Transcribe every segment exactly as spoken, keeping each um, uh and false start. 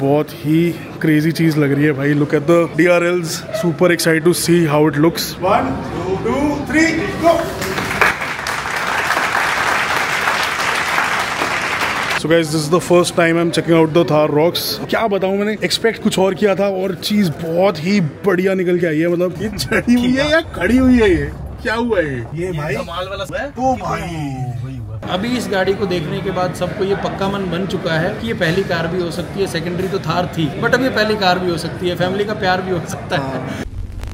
बहुत ही क्रेजी चीज लग रही है भाई। Look at the D R Ls, super excited to see how it looks. One two three go. So guys, this is the first time I'm checking out the Thar Rocks. क्या बताऊं, मैंने expect कुछ और किया था और चीज बहुत ही बढ़िया निकल के आई है। मतलब ये चढ़ी हुई है या खड़ी हुई है? ये क्या हुआ है? ये भाई कमाल वाला है। तो भाई अभी इस गाड़ी को देखने के बाद सबको ये पक्का मन बन चुका है कि ये पहली कार भी हो सकती है। सेकेंडरी तो थार थी, बट अब ये पहली कार भी हो सकती है। फैमिली का प्यार भी हो सकता है।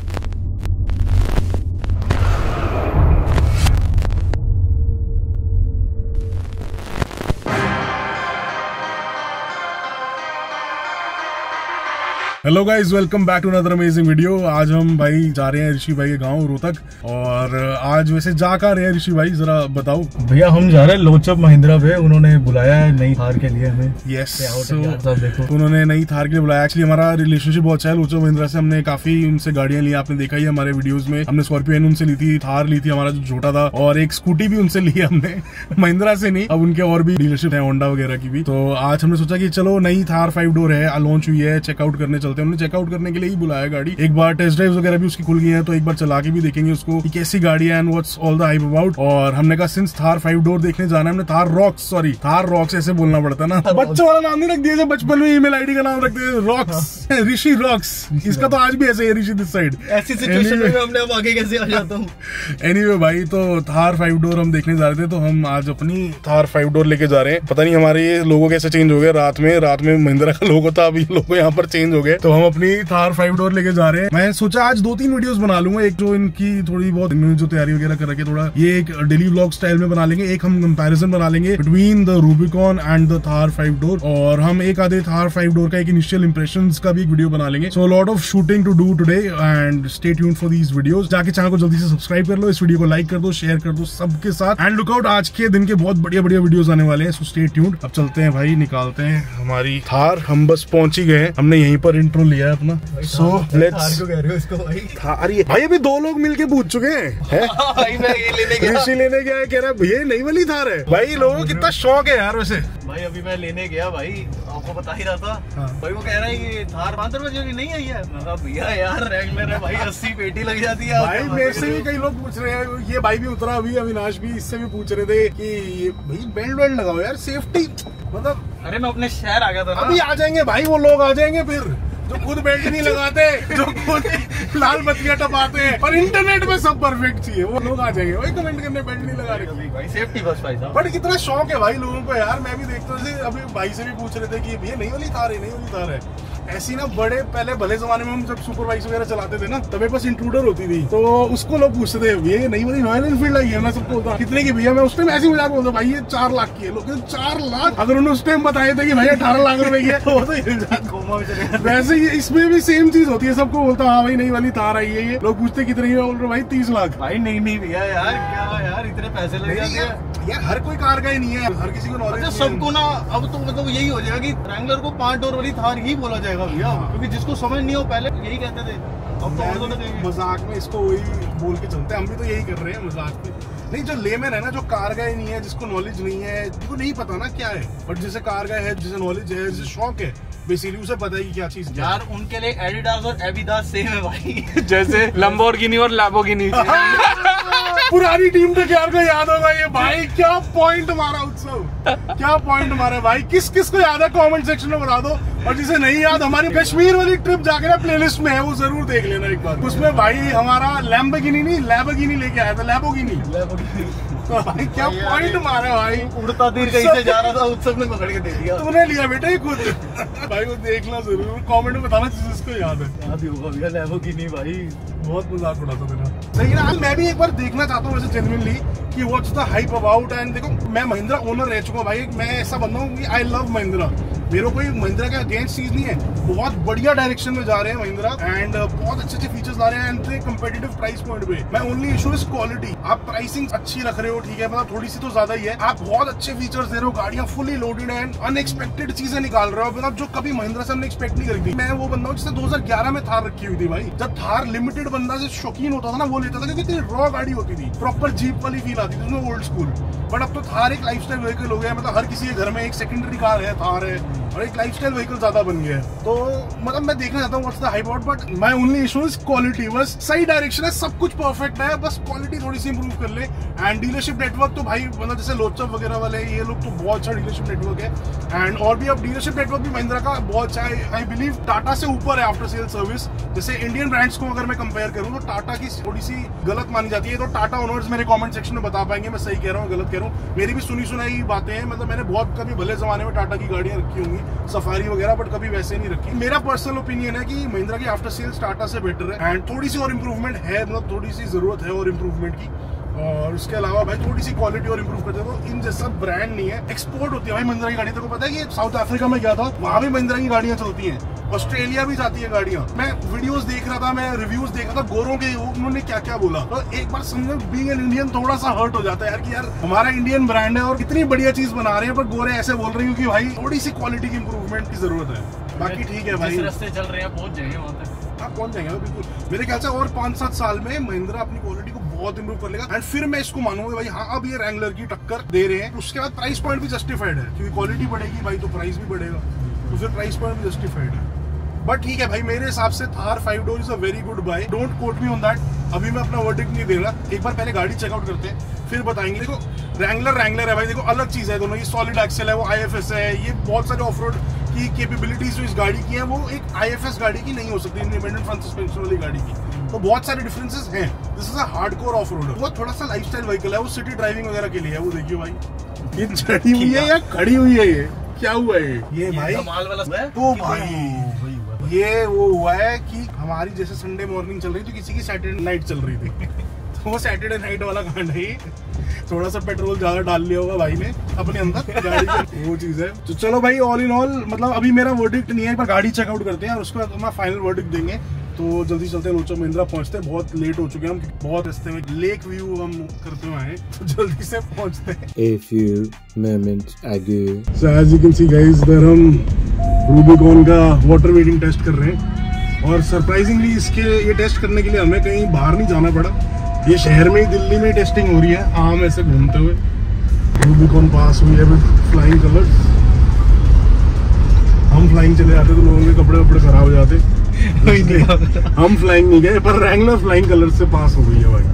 Hello guys, welcome back to another amazing video. आज हम भाई जा रहे हैं ऋषि भाई के गांव रोहतक। और आज वैसे जा कर रहे हैं ऋषि भाई, जरा बताओ। भैया हम जा रहे हैं लोचब महिंद्रा पे, उन्होंने बुलाया है नई थार के लिए हमें। यस, देखो उन्होंने नई थार के लिए बुलाया। एक्चुअली हमारा रिलेशनशिप बहुत अच्छा है लोचब महिंद्रा से। हमने काफी उनसे गाड़ियां ली, आपने देखा ही हमारे वीडियोज में। हमने स्कॉर्पियो एन उनसे ली थी, थार ली थी हमारा जो छोटा था, और एक स्कूटी भी उनसे ली हमने महिंद्रा से नहीं। अब उनके और भी डीलरशिप है, होंडा वगैरह की भी। तो आज हमने सोचा कि चलो नई थार फाइव डोर है, लॉन्च हुई है, चेकआउट करने चलते हैं। उन्होंने चेकआउट करने के लिए ही बुलाया गाड़ी। एक बार टेस्ट ड्राइव वगैरह भी उसकी खुल गई है, तो एक बार चला के भी देखेंगे उसको कि कैसी गाड़ी है and what's all the hype about. और हमने कहा सिंस थार फाइव डोर देखने जाना है, हमने Thar Roxx, sorry Thar Roxx ऐसे बोलना पड़ता है ना, बच्चों वाला नाम नहीं रख दिया, बचपन में ईमेल आईडी का नाम रख दिया रॉक्स, ऋषि रॉक्स। इसका तो आज भी ऐसे है, ऋषि दिस साइड। ऐसी सिचुएशन में हमने अब आगे कैसे आ जाता हूँ। एनीवे भाई, तो थार फाइव डोर हम देखने जा रहे थे, तो हम आज अपनी थार फाइव डोर लेके जा रहे हैं। पता नहीं हमारे ये लोगो कैसे चेंज हो गए रात में। रात में महिंद्रा का लोगो था, अभी लोगो यहाँ पर चेंज हो गए। तो हम अपनी थार फाइव डोर लेके जा रहे हैं। मैं सोचा आज दो तीन वीडियोस बना लूंगा। एक जो इनकी थोड़ी बहुत इन्होंने जो तैयारी वगैरह कर रखी है, थोड़ा ये एक डेली व्लॉग स्टाइल में बना लेंगे। एक हम कंपैरिजन बना लेंगे between the Rubicon and the Thar five door. और हम एक आधे थार फाइव डोर का एक इनिशियल इंप्रेशंस का भी एक वीडियो बना लेंगे। So lot of shooting to do today and stay tuned for these videos. जाके चैनल को जल्दी से सब्सक्राइब कर लो, इस वीडियो को लाइक कर दो, शेयर कर दो सबके साथ। एंड लुक आउट, आज के दिन के बहुत बढ़िया बढ़िया वीडियोस आने वाले हैं। So stay tuned. अब चलते हैं भाई, निकालते हैं हमारी थार। हम बस पहुंच ही गए, हमने यहीं पर इंट्रो लिया है अपना। सो लेट्स कह रहे हो इसको भाई? अरे भाई अभी दो लोग मिलके पूछ चुके हैं। भाई मैं ये लेने गया, ऋषि लेने गया है, कह रहा है भैया नई वाली थार है। भाई लोगों को कितना शौक है यार। वैसे भाई अभी मैं लेने गया भाई, आपको बता ही रहा था। हाँ। भाई वो कह रहा है ये थार पांच रुपए की नहीं आई है। मैं कहा भैया यार रेगुलर है भाई, अस्सी पेटी लग जाती है। भाई मेरे से भी कई लोग पूछ रहे हैं, ये भाई भी उतरा अभी, अविनाश भी, इससे भी पूछ रहे थे कि भाई बेल्ट वेल्ट लगाओ यार, सेफ्टी। मतलब अरे मैं अपने शहर आ गया था ना। अभी आ जाएंगे भाई वो लोग, आ जाएंगे फिर जो खुद बेल्ट नहीं लगाते, जो खुद लाल बत्तियां टपाते हैं, पर इंटरनेट में सब परफेक्ट चाहिए, वो लोग आ जाएंगे। वही कमेंट करने बेल्ट नहीं लगा रहे भाई, सेफ्टी बस भाई साहब। बट कितना शौक है भाई लोगों को यार। मैं भी देखता हूँ, अभी भाई से भी पूछ रहे थे कि भैया नई वाली थार है, नई वाली थार है। ऐसी ना बड़े पहले भले जमाने में हम जब सुपर बाइक्स वगैरह चलाते थे ना, तब मेरे पास इंट्रूडर होती थी, तो उसको लोग पूछते थे ये नई वाली रॉयल एनफील्ड आई है। मैं सबको बोलता कितने की भैया, मैं उस टाइम ऐसी मजाक बोलता भाई ये चार लाख की है। लोग चार लाख अगर उन्होंने उस टाइम बताए थे कि भाई अठारह लाख रुपए की है, तो वो तो वैसे ही इसमें भी सेम चीज होती है। सबको बोलता हाँ भाई नई वाली थार आई है। ये लोग पूछते कितने की, बोल रहे भाई तीस लाख। भाई नहीं नहीं भैया यार, क्या यार इतने पैसे लग जाते हैं यार। हर कोई कार का ही नहीं है, हर किसी को नॉलेज। अच्छा सबको ना अब तो मतलब यही हो जाएगा कि रैंगलर को पांच डोर वाली थार ही बोला जाएगा भैया, क्योंकि जिसको समझ नहीं हो पहले यही कहते थे। अब तो मजाक में इसको वही बोल के चलते हैं, हम भी तो यही कर रहे हैं मजाक में। नहीं, जो लेमैन है ना, जो कार का ही नहीं है, जिसको नॉलेज नहीं है, जिसको नहीं पता ना क्या है, बट जिसे कार का है, जिसे नॉलेज है, जिसे शौक है, बेसिकली उसे पता है कि क्या चीज यार। उनके लिए एडिडास और एविदास सेम है भाई। जैसे लंबोर्गिनी और लैम्बोर्गिनी। पुरानी टीम तो क्या को याद होगा ये भाई, क्या पॉइंट मारा उत्सव, क्या पॉइंट मारा भाई। किस किस को याद है कमेंट सेक्शन में बता दो, और जिसे नहीं याद हमारी कश्मीर वाली ट्रिप जाके ना प्लेलिस्ट में है, वो जरूर देख लेना एक बार। उसमें भाई हमारा लैम्बोर्गिनी नहीं लैम्बोर्गिनी लेके आया था, लैम्बोर्गिनी। तो भाई क्या पॉइंट मारा भाई। उड़ता तीर कहीं से जा रहा था, उत्सव ने पकड़ के दे दिया। तूने लिया बेटा ये खुद। भाई वो देखना जरूर, कमेंट में बताना जिसको याद है। याद ही होगा भैया लैम्बोर्गिनी भाई, बहुत मजाक उड़ाता मेरा। लेकिन आज मैं भी एक बार देखना चाहता हूँ वैसे जेन्युइनली कि what's the hype about. And देखो मैं महिंद्रा ओनर रह चुका हूँ भाई, मैं ऐसा बंदा हूँ कि आई लव महिंद्रा। मेरे कोई महिंद्रा का अगेंस्ट चीज नहीं है, बहुत बढ़िया डायरेक्शन में जा रहे हैं महिंद्रा एंड बहुत अच्छे अच्छे फीचर्स ला रहे हैं एंड कंपेटिटिव प्राइस पॉइंट पे। मैं ओनली इशू इज क्वालिटी। आप प्राइसिंग अच्छी रख रहे हो, ठीक है, मतलब थोड़ी सी तो ज्यादा ही है। आप बहुत अच्छे फीचर्स दे रहे हो, गाड़ियां फुली लोडेड एंड अनएक्सपेक्टेड चीजें निकाल रहे हो, मतलब जो कभी महिंद्रा से हमने एक्सपेक्ट नहीं करी थी। मैं वो बंदा हूँ जिससे दो हज़ार ग्यारह में थार रखी हुई थी भाई। जब थार लिमिटेड बंदा से शौकीन होता था ना, वो लेता था क्योंकि इतनी रॉ गाड़ी होती थी, प्रॉपर जीप वाली फील आती थी उसमें, ओल्ड स्कूल। बट अब तो थार एक लाइफस्टाइल व्हीकल हो गया, मतलब हर किसी के घर में एक सेकेंडरी कार है, थार है। और एक लाइफस्टाइल व्हीकल ज्यादा बन गया है। तो मतलब मैं देखना चाहता हूँ what's the hype about, but my only issue is quality. बस सही डायरेक्शन है, सब कुछ परफेक्ट है, बस क्वालिटी थोड़ी सी इंप्रूव कर ले। एंड डीलरशिप नेटवर्क तो भाई मतलब जैसे लोचप वगैरह वाले ये लोग तो बहुत अच्छा डीलरशिप नेटवर्क है। एंड और भी अब डीलरशिप नेटवर्क भी महिंद्रा का बहुत अच्छा है। आई बिलीव टाटा से ऊपर है आफ्टर सेल सर्विस। जैसे इंडियन ब्रांड्स को अगर मैं कंपेयर करूँ तो टाटा की थोड़ी सी गलत मानी जाती है। तो टाटा ओनर्स मेरे कमेंट सेक्शन में बता पाएंगे मैं सही कह रहा हूँ गलत कह रहा हूँ। मेरी भी सुनी सुनाई बातें हैं, मतलब मैंने बहुत कभी भले जमाने में टाटा की गाड़ियां रखी होंगी सफारी वगैरह, बट कभी वैसे नहीं रखी। मेरा पर्सनल ओपिनियन है कि महिंद्रा की आफ्टर सेल्स टाटा से बेटर है। एंड थोड़ी सी और इम्प्रूवमेंट है, मतलब थोड़ी सी जरूरत है और इम्प्रूवमेंट की। और उसके अलावा भाई थोड़ी सी क्वालिटी और इम्प्रूव करते तो इन जैसा ब्रांड नहीं है। एक्सपोर्ट होती है भाई महिंद्रा की गाड़ी। तेरे को पता है कि साउथ अफ्रीका में गया था, वहां भी महिंद्रा की गाड़ियां चलती हैं, ऑस्ट्रेलिया भी जाती है गाड़ियां। मैं वीडियोस देख रहा था, मैं रिव्यूज देख रहा था गोरों के, उन्होंने क्या क्या बोला। तो एक बार समझो बीइंग एन इंडियन थोड़ा सा हर्ट हो जाता है यार कि यार हमारा इंडियन ब्रांड है और इतनी बढ़िया चीज बना रहे हैं, पर गोरे ऐसे बोल रहे हैं क्योंकि भाई थोड़ी सी क्वालिटी की इंप्रूवमेंट की जरूरत है। बाकी ठीक है भाई, रास्ते चल रहे हैं पहुंच जाएंगे वहां तक। हाँ पहुंच जाएंगे बिल्कुल। मेरे ख्याल से और पांच सात साल में महिंद्रा अपनी क्वालिटी को बहुत इंप्रूव कर लेगा। एंड फिर मैं इसको मानूंगा भाई हाँ अब ये रैंगलर की टक्कर दे रहे हैं। उसके बाद प्राइस पॉइंट भी जस्टिफाइड है, क्योंकि क्वालिटी बढ़ेगी भाई तो प्राइस भी बढ़ेगा, तो फिर प्राइस पॉइंट भी जस्टिफाइड है। बट ठीक है भाई, मेरे हिसाब से Thar five door is a very good buy. Don't quote me on that. अभी मैं अपना वर्डिक्ट नहीं दे रहा, एक बार पहले गाड़ी चेकआउट करते हैं फिर बताएंगे। देखो रैंगलर रैंगलर है भाई, देखो अलग चीज है दोनों। ये सॉलिड एक्सेल है, वो आई एफ एस है। ये बहुत सारे ऑफ रोड की कैपेबिलिटीज जो इस गाड़ी की है वो एक आई एफ एस गाड़ी की नहीं हो सकती, इंडिपेंडेंट फ्रंट सस्पेंशन वाली गाड़ी की। तो बहुत सारे डिफरेंसेस हैं। This is a hardcore off road. वो थोड़ा सा लाइफस्टाइल व्हीकल है, वो सिटी ड्राइविंग वगैरह के लिए है। वो देखिए भाई ये चढ़ी हुई है या खड़ी हुई है, ये क्या हुआ है? ये भाई तो भाई ये वो हुआ है कि हमारी जैसे संडे मॉर्निंग चल रही थी, किसी की सैटरडे नाइट चल रही थी। तो वो सैटरडे नाइट वाला कांड है। थोड़ा सा पेट्रोल ज्यादा डाल लिया होगा भाई ने अपने अंदर गाड़ी के, वो चीज है। तो चलो भाई ऑल इन ऑल मतलब अभी मेरा वर्डिक्ट नहीं है, एक बार गाड़ी चेकआउट करते हैं और उसके बाद हम फाइनल वर्डिक्ट देंगे। तो जल्दी चलते हैं, लोचप महिंद्रा पहुंचते हैं। बहुत लेट हो चुके हैं हम, बहुत रास्ते में लेक व्यू हम करते हुए आए, तो जल्दी से पहुंचते हैं। A few moments ago. So as you can see guys, इधर हम रूबिकॉन का वाटर वेटिंग टेस्ट कर रहे हैं। और सरप्राइजिंगली इसके ये टेस्ट करने के लिए हमें कहीं बाहर नहीं जाना पड़ा। ये शहर में ही, दिल्ली में टेस्टिंग हो रही है आम ऐसे घूमते हुए। रूबिकॉन पास हुई है विद फ्लाइंग कलर्स। हम फ्लाइंग चले जाते तो लोगों के कपड़े वपड़े खराब हो जाते, हम फ्लाइंग नहीं गए, पर रैंगलर फ्लाइंग कलर से पास हो गई है भाई।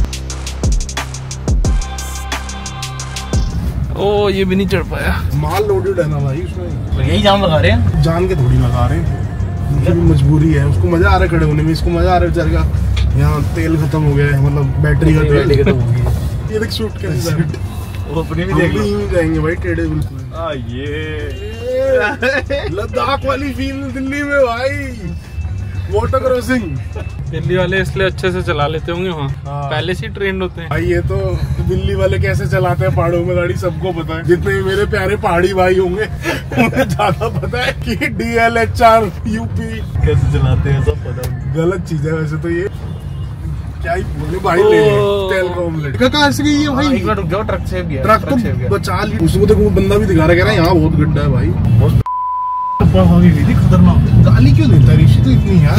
ओ ये भी नहीं चढ़ पाया। माल लोडेड है ना भाई उसमें, यही जाम लगा रहे हैं, जान के थोड़ी लगा रहे हैं, उनकी भी मजबूरी है। उसको मजा आ रहा है खड़े होने में, इसको मजा आ रहा है बेचारे का। यहाँ तेल खत्म हो गया है, मतलब बैटरी का तेल खत्म हो गया। ये देख शूट कर वो अपने भी देख लो जाएंगे भाई टेढ़े बिल्कुल। आ ये लद्दाख वाली फील दिल्ली में भाई, वाटर क्रॉसिंग। दिल्ली वाले इसलिए अच्छे से चला लेते होंगे वहाँ, हाँ। पहले से ही ट्रेंड होते हैं भाई। ये तो दिल्ली वाले कैसे चलाते हैं पहाड़ों में गाड़ी सबको पता है। जितने भी मेरे प्यारे पहाड़ी भाई होंगे उन्हें ज्यादा पता है कि D L H R UP कैसे चलाते हैं, सब पता है। गलत चीज है वैसे तो। ये क्या ही बोले भाई, ले तेल का ऑमलेट का कहाँ से गई है भाई? एक मिनट रुक जाओ, ट्रक से गया, ट्रक तो बचा ली। उसको तो बंदा भी दिखा रहा, कह रहा है यहाँ बहुत गड्ढा है भाई। खतरनाक गाली क्यों देता है ऋषि तो इतनी यार।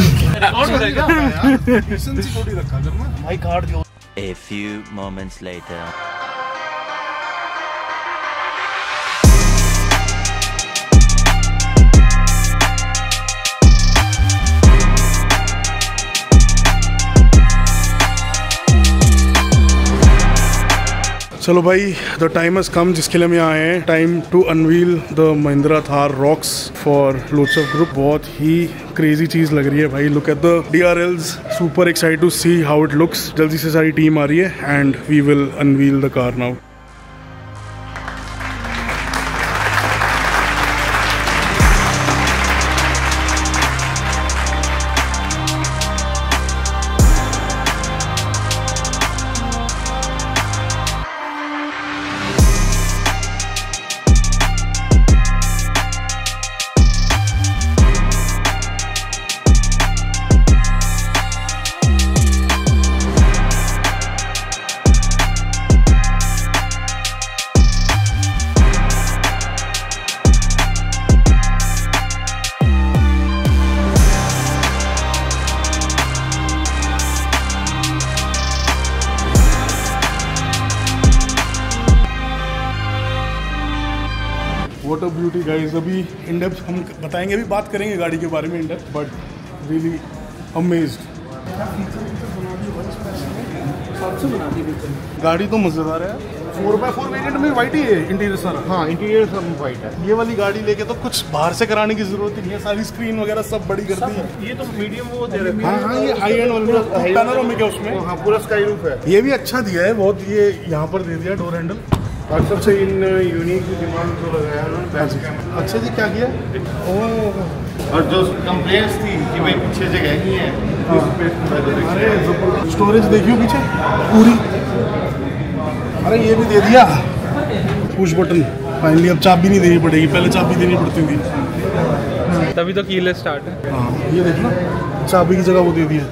रखा करना भाई काट दियो। A few moments later. चलो भाई, द टाइम हैज कम जिसके लिए हम यहाँ आए हैं। Time to unveil the Mahindra Thar Roxx for लोचप ग्रुप। बहुत ही क्रेजी चीज लग रही है भाई। Look at the D R Ls, super excited to see how it looks. जल्दी से सारी टीम आ रही है and we will unveil the car now. What a beauty guys. अभी इन डेप्थ हम बताएंगे, अभी बात करेंगे गाड़ी के बारे में in depth, but really amazed. गाड़ी तो मजेदार है। फोर बाय फोर वेरिएंट में वाइट ही है इंटीरियर सारा। हाँ, इंटीरियर सब वाइट है। ये वाली गाड़ी लेके तो कुछ बाहर से कराने की जरूरत ही नहीं है, सारी स्क्रीन वगैरह सब बड़ी कर दी है। ये तो मीडियम वो दे रहे हैं। हाँ हाँ, ये हाई एंड वाला पैनोरामिक है उसमें। हाँ, पूरा स्काई रूफ है। ये भी अच्छा दिया है बहुत, ये यहाँ पर दे दिया डोर हैंडल। और सबसे इन यूनिक डिमांड जो लगाया उन्होंने बैक कैमरा। अच्छा जी, क्या किया? ओह, और जो कंप्लेंट्स थी कि भाई पीछे जगह नहीं है, अरे स्टोरेज देखियो पीछे पूरी। अरे ये भी दे दिया पुश बटन। फाइनली अब चाबी नहीं देनी पड़ेगी, पहले चाबी देनी पड़ती थी। तभी तो कीलेस स्टार्ट है। हाँ, ये देखना चाबी की जगह वो दे दिया।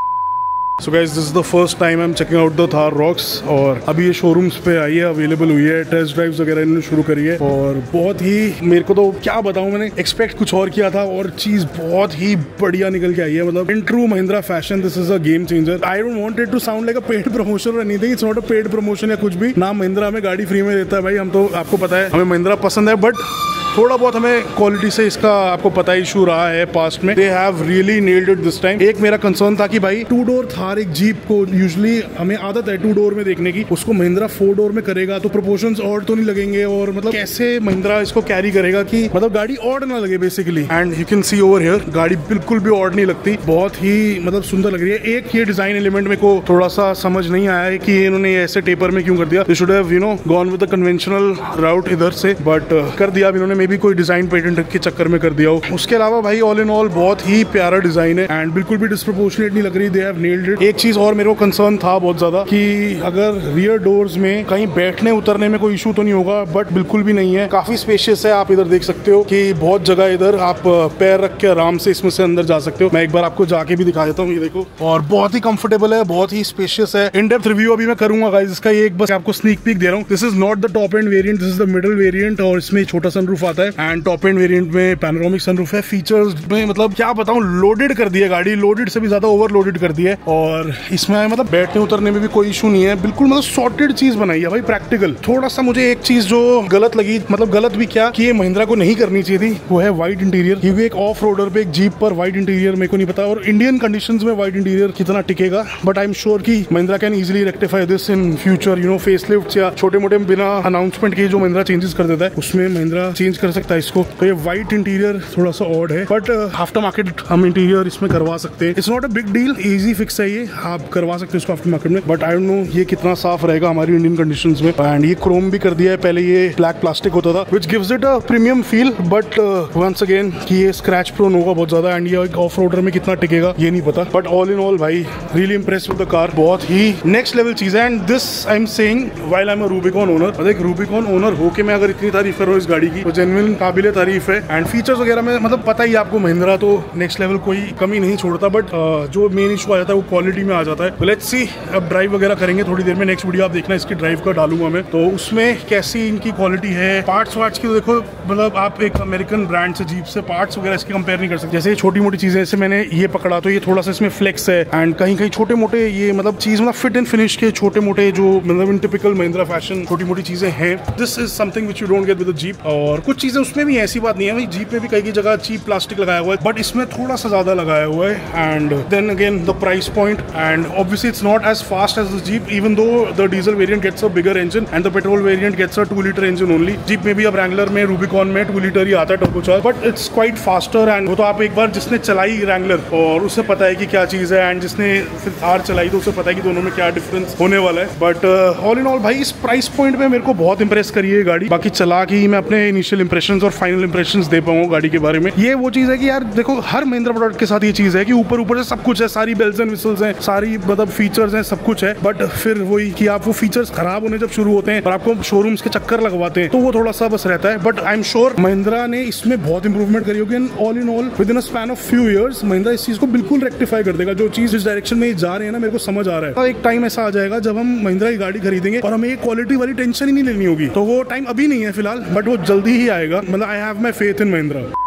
So guys, this is the first time I am checking out the Thar Roxx, और अभी ये शोरूम्स पे आई है, अवेलेबल हुई है, टेस्ट ड्राइव्स वगैरह इन्होंने शुरू करी है। और बहुत ही, मेरे को तो क्या बताऊं, मैंने एक्सपेक्ट कुछ और किया था और चीज बहुत ही बढ़िया निकल के आई है। मतलब in true Mahindra fashion this is a game changer. I don't want it to sound like a paid promotion और anything, it's not a paid promotion या कुछ भी। ना महिंद्रा हमें गाड़ी फ्री में देता है भाई, हम तो, आपको पता है हमें महिंद्रा पसंद है, बट थोड़ा बहुत हमें क्वालिटी से इसका आपको पता इशू रहा है पास्ट में। They have really nailed it this time. एक मेरा कंसर्न था कि भाई टू डोर थार, एक जीप को यूजुअली हमें आदत है टू डोर में देखने की, उसको महिंद्रा फोर डोर में करेगा तो प्रोपोर्शंस ऑड तो नहीं लगेंगे, और मतलब कैसे महिंद्रा इसको कैरी करेगा कि मतलब गाड़ी ऑड ना लगे basically. And you can see over here, गाड़ी बिल्कुल भी ऑड नहीं लगती, बहुत ही मतलब सुंदर लग रही है। एक ये डिजाइन एलिमेंट मेरे को थोड़ा सा समझ नहीं आया है कि इन्होंने ऐसे टेपर में क्यों कर दिया। They should have you know gone with the conventional route इधर से, बट कर दिया इन्होंने, मे बी कोई डिजाइन पेटेंट के चक्कर में कर दिया हो। उसके अलावा भाई ऑल इन ऑल बहुत ही प्यारा डिजाइन है एंड बिल्कुल भी डिस्प्रोपोर्शनेट नहीं लग रही। They have nailed it. एक चीज और मेरे को कंसर्न था बहुत ज्यादा कि अगर रियर डोर्स में कहीं बैठने उतरने में कोई इशू तो नहीं होगा, बट बिल्कुल भी नहीं है। काफी स्पेशियस है, आप इधर देख सकते हो कि बहुत जगह इधर आप पैर रख के आराम से इसमें से अंदर जा सकते हो। मैं एक बार आपको जाके भी दिखा देता हूँ, ये देखो, और बहुत ही कंफर्टेबल है, बहुत ही स्पेशियस है। इन डेप्थ रिव्यू अभी मैं करूंगा गाइस इसका, ये एक बस आपको स्नीक पीक दे रहा हूँ। This is not the top end variant, this is the middle variant, और इसमें छोटा सनरूफ आता है एंड टॉप एंड वेरिएंट में पैनोरामिक सनरूफ है। फीचर्स में मतलब क्या बताऊं, लोडेड कर दिया गाड़ी, लोडेड से भी ज्यादा ओवरलोडेड कर दिया है, और इसमें मतलब बैठने उतरने में भी कोई इशू नहीं है, बिल्कुल मतलब सॉर्टेड चीज बनाई है भाई, प्रैक्टिकल। थोड़ा सा मुझे एक चीज जो गलत लगी, मतलब गलत भी क्या कि ये महिंद्रा को नहीं करनी चाहिए थी, वो है वाइट इंटीरियर। क्योंकि एक ऑफ रोडर पे एक जीप पर वाइट इंटीरियर मेरे को नहीं पता, और इंडियन कंडीशंस में वाइट इंटीरियर कितना टिकेगा, बट आई एम श्योर कि Mahindra can easily rectify this in future. You know facelift या छोटे मोटे बिना अनाउंसमेंट के जो महिंद्रा चेंजेस कर देता है, उसमें महिंद्रा चेंज कर सकता है इसको। तो ये वाइट इंटीरियर थोड़ा सा ऑड है, बट आफ्टर मार्केट हम इंटीरियर इसमें करवा सकते हैं। It's not a big deal, easy fix है ये, आप करवा सकते हैं इसको आफ्टर मार्केट में, बट आई डोंट नो ये कितना साफ रहेगा हमारी इंडियन कंडीशंस में। एंड ये क्रोम भी कर दिया है, पहले ये ब्लैक प्लास्टिक होता था, which gives it a premium feel, but once again कि ये स्क्रैच प्रोन होगा बहुत ज्यादा, एंड ये ऑफ रोडर में कितना टिकेगा ये नहीं पता। बट ऑल इन ऑल भाई really impressed with the car, बहुत ही नेक्स्ट लेवल चीज है। And this I am saying while I am a Rubicon owner, मतलब एक रूबिकॉन ओनर होके मैं अगर इतनी तारीफ कर रहा हूँ इस गाड़ी की, तो जेन्युइन काबिले तारीफ है। एंड फीचर्स वगैरह में मतलब पता ही आपको महिंद्रा तो नेक्स्ट लेवल कोई कमी नहीं छोड़ता, बट uh, जो मेन इशू आ जाता है वो क्वालिटी में आ जाता है। लेट्स सी, अब ड्राइव वगैरह करेंगे थोड़ी देर में, नेक्स्ट वीडियो आप देखना इसकी ड्राइव का डालूंगा मैं, तो उसमें कैसी इनकी क्वालिटी है। पार्ट्स वार्ट्स की तो देखो, मतलब आप एक अमेरिकन ब्रांड से जीप से पार्ट्स वगैरह इसके कंपेयर नहीं कर सकते। जैसे छोटी मोटी चीजें, जैसे मैंने ये पकड़ा तो ये थोड़ा सा इसमें फ्लेक्स है, एंड कहीं कहीं छोटे मोटे ये मतलब चीज मतलब फिट एंड फिनिश के छोटे मोटे जो मतलब इन टिपिकल महिंद्रा फैशन छोटी मोटी चीजें हैं। This is something which you don't get with the Jeep. और कुछ चीजें उसमें भी ऐसी बात नहीं है भाई, जीप में भी कई की जगह चीप प्लास्टिक लगाया हुआ है, बट इसमें थोड़ा सा ज्यादा लगाया हुआ है। And then again the price point, and obviously it's not as fast as the Jeep, even though the diesel variant gets a bigger engine and the petrol variant gets a two litre engine only. Jeep में भी अब Wrangler में, Rubicon में two litre ही आता है turbocharge, but it's quite faster. And वो तो आप एक बार जिसने चलाई रैंगलर और उसे पता है कि क्या चीज है, एंड जिसने फिर थार चलाई तो उसे पता है कि दोनों में क्या डिफरेंस होने वाला है। बट ऑल इन ऑल भाई इस प्राइस पॉइंट में मेरे को बहुत इंप्रेस करी है गाड़ी। बाकी चला के ही मैं अपने इनिशियल इंप्रेशंस और फाइनल इंप्रेशंस दे पाऊंगा गाड़ी के बारे में। ये वो चीज है कि यार देखो, हर महिंद्रा प्रोडक्ट के साथ ये चीज है कि ऊपर ऊपर से सब कुछ है, सारी बेल्स एंड विसल्स हैं, सारी मतलब फीचर्स हैं, सब कुछ है, बट फिर वही कि आप वो फीचर्स खराब होने जब शुरू होते हैं और आपको शोरूम्स के चक्कर लगवाते हैं तो वो थोड़ा सा बस रहता है। But I am sure Mahindra ने इसमें बहुत इंप्रूवमेंट करी होगी, and all in all within a span of few years Mahindra इस चीज को बिल्कुल रेक्टिफाई कर देगा। जो चीज जिस डायरेक्शन में जा रहे हैं ना, मेरे को समझ आ रहा है, एक टाइम ऐसा आ जाएगा जब हम महिंद्रा की गाड़ी खरीदेंगे और हमें क्वालिटी वाली टेंशन ही नहीं लेनी होगी। तो वो टाइम अभी नहीं है फिलहाल, बट वो जल्दी ही आएगा। मतलब I have my faith in Mahindra.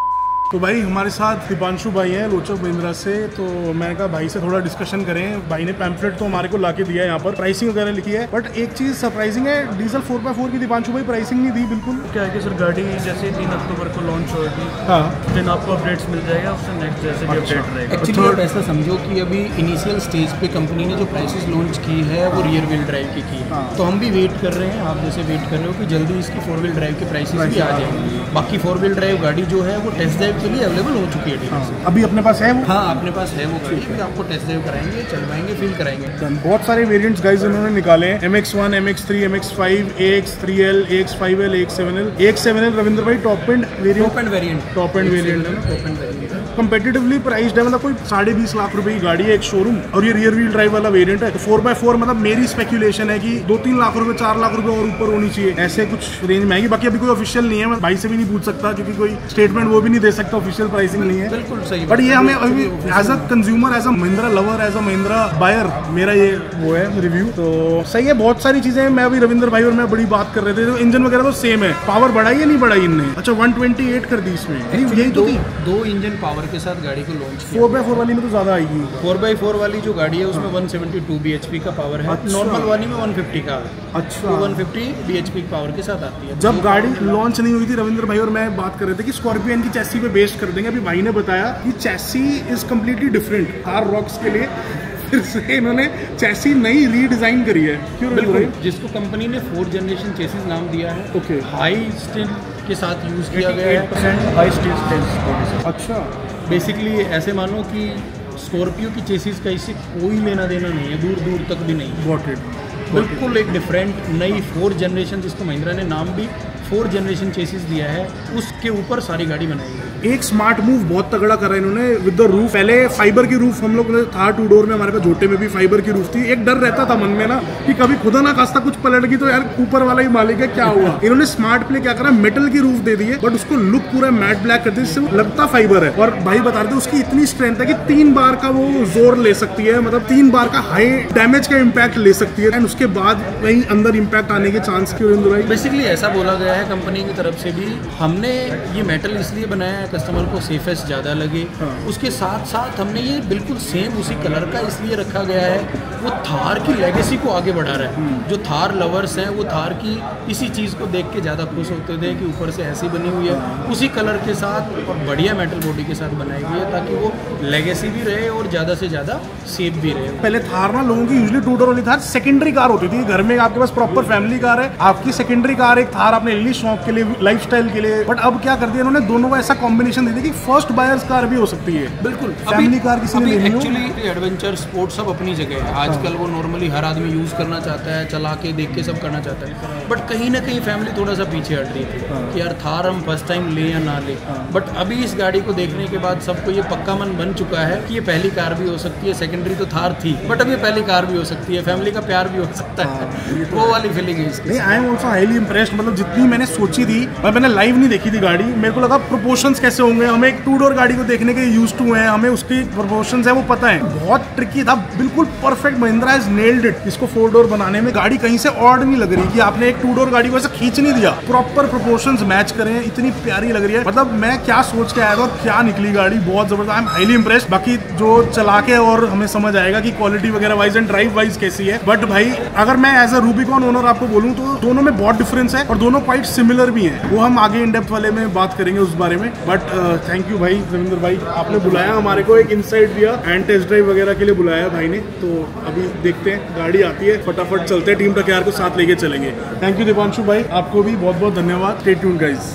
तो भाई हमारे साथ दीपांशु भाई हैं लोचक महिंद्रा से। तो मैंने कहा भाई से थोड़ा डिस्कशन करें। भाई ने पैम्पलेट तो हमारे को लाके दिया है, यहाँ पर प्राइसिंग वगैरह लिखी है, बट एक चीज सरप्राइजिंग है, डीजल फोर बाई फोर की दीपांशु भाई प्राइसिंग नहीं दी बिल्कुल। क्या है कि सर गाड़ी जैसे तीन अक्टूबर को लॉन्च होगी, हाँ, दिन आपको अपडेट्स मिल जाएगा, उससे नेक्स्ट जैसे भी अपडेट रहेगा। एक्चुअली आप ऐसा समझो कि अभी इनिशियल स्टेज पे कंपनी ने जो प्राइसेस लॉन्च की है वो रियर व्हील ड्राइव की की है, तो हम भी वेट कर रहे हैं, आप जैसे वेट कर रहे हो कि जल्दी इसकी फोर व्हील ड्राइव के प्राइसेस भी आ जाएंगे। बाकी फोर व्हील ड्राइव गाड़ी जो है वो टेस्ट ड्राइव के लिए अवेलेबल हो चुकी है डीलर से। अभी अपने पास है वो? हाँ, अपने पास है वो गाड़ी, भी आपको टेस्ट ड्राइव कराएंगे, चलवाएंगे, फील कराएंगे। बहुत सारे वेरिएंट्स गाइस इन्होंने निकाले हैं, M X one, M X three, M X five, A X three L, A X five L, A X seven L, A X seven L Ravindra भाई top end variant, top end variant, top end variant है, top end variant competitively priced है, मतलब कोई साढ़े बीस लाख रुपए की गाड़ी है एक शोरूम, और ये रियर व्हील ड्राइव वाला वेरिएंट है। तो फोर बाय फोर मतलब मेरी स्पेक्यूलेशन है कि दो तीन लाख रुपए, चार लाख रुपए और ऊपर होनी चाहिए, ऐसे कुछ रेंज में आएगी। बाकी अभी कोई ऑफिशियल नहीं है, मैं भाई से भी नहीं पूछ सकता क्योंकि कोई स्टेटमेंट वो भी नहीं दे सकता, ऑफिशियल प्राइसिंग नहीं है। बिल्कुल सही, बट ये हमें अभी as a consumer, as a Mahindra lover, as a Mahindra buyer, मेरा ये वो है रिव्यू। तो सही है, बहुत सारी चीजें मैं अभी रविंद्र भाई और मैं बड़ी बात कर रहे थे, तो इंजन वगैरह तो सेम है, पावर बढ़ाई या नहीं बढ़ाई इनने? अच्छा वन ट्वेंटी एट कर दी इसमें, यही तो थी, दो इंजन पावर के साथ गाड़ी को लॉन्च किया। फोर बाई फोर वाली में तो ज्यादा आएगी, फोर बाई फोर वाली जो गाड़ी है उसमें one seventy two B H P का पावर है, नॉर्मल वाली में वन फिफ्टी का है। अच्छा, one fifty B H P power के साथ आती है। जब गाड़ी लॉन्च नहीं हुई थी, रविंद्र भाई और मैं बात कर रहे थे कि स्कॉर्पियन की चैसी पे बेस्ड कर देंगे। अभी भाई ने बताया कि chassis is completely different Thar Roxx के लिए, फिर से इन्होंने चैसी नई रीडिजाइन करी है। क्यों? बिल्कुल, जिसको कंपनी ने फोर्थ जनरेशन चेसिस नाम दिया है, ओके, हाई स्टील के साथ यूज किया गया है, हाई स्टील स्टेज। अच्छा, बेसिकली ऐसे मानो कि स्कॉर्पियो की चेसिस का इससे कोई लेना देना नहीं है, दूर दूर तक भी नहीं। Got it. बिल्कुल एक डिफरेंट नई फोर्थ जनरेशन, जिसको महिंद्रा ने नाम भी फोर्थ जनरेशन चेसिस दिया है, उसके ऊपर सारी गाड़ी बनाई गई। एक स्मार्ट मूव बहुत तगड़ा करा इन्होंने विद द रूफ। पहले फाइबर की रूफ हम लोग था टू डोर में, हमारे पास झोटे में भी फाइबर की रूफ थी। एक डर रहता था मन में ना कि कभी खुदा ना खास्ता कुछ पलट गई तो यार ऊपर वाला ही मालिक है, क्या हुआ। इन्होंने स्मार्ट प्ले क्या करा, मेटल की रूफ दे दी है, बट उसको लुक पूरा मैट ब्लैक कर दी, जिससे लगता फाइबर है। और भाई बता रहे थे उसकी इतनी स्ट्रेंथ है कि तीन बार का वो जोर ले सकती है, मतलब तीन बार का हाई डैमेज का इम्पैक्ट ले सकती है, एंड उसके बाद कहीं अंदर इम्पैक्ट आने के चांस क्यों? बेसिकली ऐसा बोला गया है कंपनी की तरफ से भी, हमने ये मेटल इसलिए बनाया है कस्टमर को सेफेस्ट ज़्यादा लगे। हाँ। उसके साथ साथ हमने ये बिल्कुल सेम उसी कलर का इसलिए रखा गया है, वो थार की लेगेसी को आगे बढ़ा रहा है। जो थार लवर्स हैं वो थार की इसी चीज़ को देख के ज़्यादा खुश होते थे कि ऊपर से ऐसी बनी हुई है, उसी कलर के साथ और बढ़िया मेटल बॉडी के साथ बनाई गई है, ताकि वो लेगेसी भी रहे और ज़्यादा से ज़्यादा सेफ भी रहे। पहले थार ना लोगों की यूजली टू डोर वाली थार सेकेंडरी कार होती थी, घर में आपके पास प्रॉपर फैमिली कार है, आपकी सेकेंडरी कार एक थार आपने ले ली शौक के लिए, लाइफस्टाइल के लिए। बट अब क्या कर दिया इन्होंने, दोनों का ऐसा कॉम्बिनेशन दे दिया कि फर्स्ट बायर्स कार भी हो सकती है। बिल्कुल, फैमिली कार किसी ने लेनी हो। एक्चुअली एडवेंचर स्पोर्ट्स सब अपनी जगह है, आजकल वो नॉर्मली हर आदमी यूज करना चाहता है, चला के देख के सब करना चाहता है, बट कहीं ना कहीं फैमिली थोड़ा सा पीछे हट रही थी कि यार थार हम फर्स्ट टाइम ले या ना ले। बट अभी इस गाड़ी को देखने के बाद सबको ये पक्का मन बन चुका है कि ये पहली कार भी हो सकती है, सेकेंडरी तो थार थी बट अब ये पहली कार भी हो सकती है, फैमिली का प्यार भी हो सकता है, वो वाली फीलिंग है इसकी। I am also highly impressed, मतलब जितनी मैंने सोची थी, और मैंने लाइव नहीं देखी थी गाड़ी, मेरे को लगा प्रोपोर्शंस कैसे होंगे, हमें एक टू डोर गाड़ी को देखने के यूज टू हैं, हमें उसकी प्रोपोर्शंस है वो पता है, बहुत ट्रिकी था, बिल्कुल perfect. Mahindra has nailed it इसको फोर डोर बनाने में। गाड़ी कहीं से ऑड नहीं लग रही कि आपने एक टू डोर गाड़ी को ऐसा खींच नहीं दिया, प्रॉपर प्रोपोर्शंस मैच करें, इतनी प्यारी लग रही है। मतलब मैं क्या सोच के आया था और क्या निकली गाड़ी, बहुत जबरदस्त। I am highly impressed. बाकी जो चला के और हमें समझ आएगा कि क्वालिटी वगैरह वाइज एंड ड्राइव वाइज कैसी है। बट भाई अगर मैं एज अ रूबिकॉन ओनर आपको बोलूं तो दोनों में बहुत डिफरेंस है और दोनों क्वाइट सिमिलर भी हैं, वो हम आगे इन डेप्थ वाले में बात करेंगे उस बारे में। बट थैंक यू भाई रविंद्र भाई, आपने बुलाया हमारे को, एक इनसाइट दिया एंड टेस्ट ड्राइव वगैरह के लिए बुलाया भाई ने। तो अभी देखते हैं, गाड़ी आती है, फटाफट चलते हैं, टीम टकयार को साथ लेके चलेंगे। थैंक यू दीपांशु भाई, आपको भी बहुत बहुत धन्यवाद। Stay tuned guys.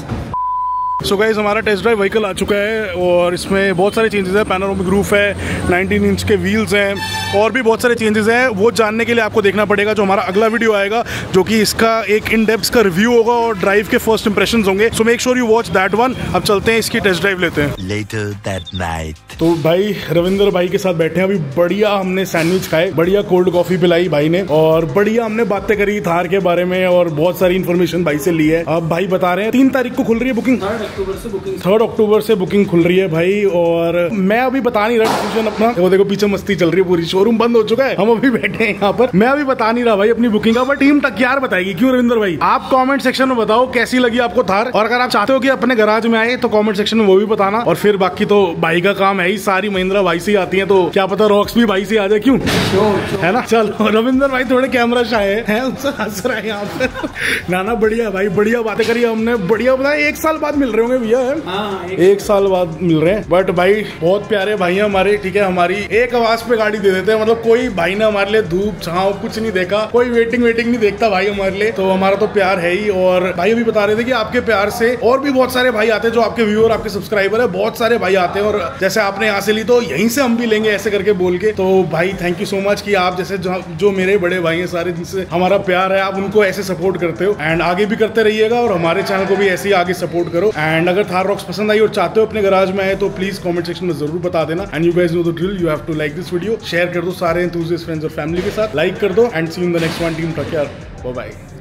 So guys हमारा टेस्ट ड्राइव व्हीकल आ चुका है और इसमें बहुत सारे चेंजेस है, पैनोरामिक रूफ है, नाइनटीन इंच के व्हील्स हैं और भी बहुत सारे चेंजेस हैं। वो जानने के लिए आपको देखना पड़ेगा जो हमारा अगला वीडियो आएगा, जो कि इसका एक इन डेप्थ का रिव्यू होगा और ड्राइव के फर्स्ट इंप्रेशंस होंगे। So make sure you watch that one. अब चलते हैं, इसकी टेस्ट ड्राइव लेते हैं। Later that night. तो भाई रविंद्र भाई के साथ बैठे हैं अभी, बढ़िया हमने सैंडविच खाए, बढ़िया कोल्ड कॉफी पिलाई भाई ने और बढ़िया हमने बातें करी थार के बारे में और बहुत सारी इन्फॉर्मेशन भाई से ली है। अब भाई बता रहे हैं तीन तारीख को खुल रही है बुकिंग, अक्टूबर से बुकिंग थर्ड अक्टूबर से बुकिंग खुल रही है भाई। और मैं अभी बता नहीं रहा डिसीजन अपना, वो देखो पीछे मस्ती चल रही है पूरी, शोरूम बंद हो चुका है, हम अभी बैठे हैं यहाँ पर। मैं अभी बता नहीं रहा भाई अपनी बुकिंग का, बट टीम टकियार बताएगी। क्यों रविंदर भाई? आप कमेंट सेक्शन में बताओ कैसी लगी आपको थार, और अगर आप चाहते हो कि अपने गराज में आए तो कमेंट सेक्शन में वो भी बताना। और फिर बाकी तो भाई का काम है ही, सारी महिंद्रा भाई से आती है, तो क्या पता रॉक्स भी भाई से आ जाए, क्यों है ना। चलो रविंदर भाई थोड़े कैमरा शाय है, उससे हंस रहे हैं यहाँ पे। नाना बढ़िया भाई, बढ़िया बातें करी हमने, बढ़िया बताया। एक साल बाद मिल रहे होंगे भैया, हाँ, एक, एक साल बाद मिल रहे हैं। बट भाई बहुत प्यारे भाई हैं हमारे, ठीक है। हमारी एक आवाज पे गाड़ी दे देते हैं, मतलब कोई भाई ने हमारे लिए धूप छांव कुछ नहीं देखा, कोई वेटिंग वेटिंग नहीं देखता भाई हमारे लिए, तो हमारा तो प्यार है ही। और भाई अभी बता रहे थे कि आपके प्यार से और भी बहुत सारे भाई आते हैं, जो आपके व्यूअर आपके सब्सक्राइबर है, बहुत सारे भाई आते हैं। और जैसे आपने यहाँ से ली तो यहीं से हम भी लेंगे, ऐसे करके बोल के। तो भाई थैंक यू सो मच कि आप जैसे जो, जो मेरे बड़े भाई हैं सारे, जिनसे हमारा प्यार है, आप उनको ऐसे सपोर्ट करते हो, एंड आगे भी करते रहिएगा। और हमारे चैनल को भी ऐसे ही आगे सपोर्ट करो। एंड अगर थार रॉक्स पसंद आई और चाहते हो अपने गराज में आए तो प्लीज कमेंट सेक्शन में जरूर बता देना। And you guys know the drill, you have to like this video, share कर दो सारे एंथुसियास्ट फ्रेंड्स और फैमिली के साथ, लाइक कर दो। And see you in the next one. Team टकियार, बाय बाय।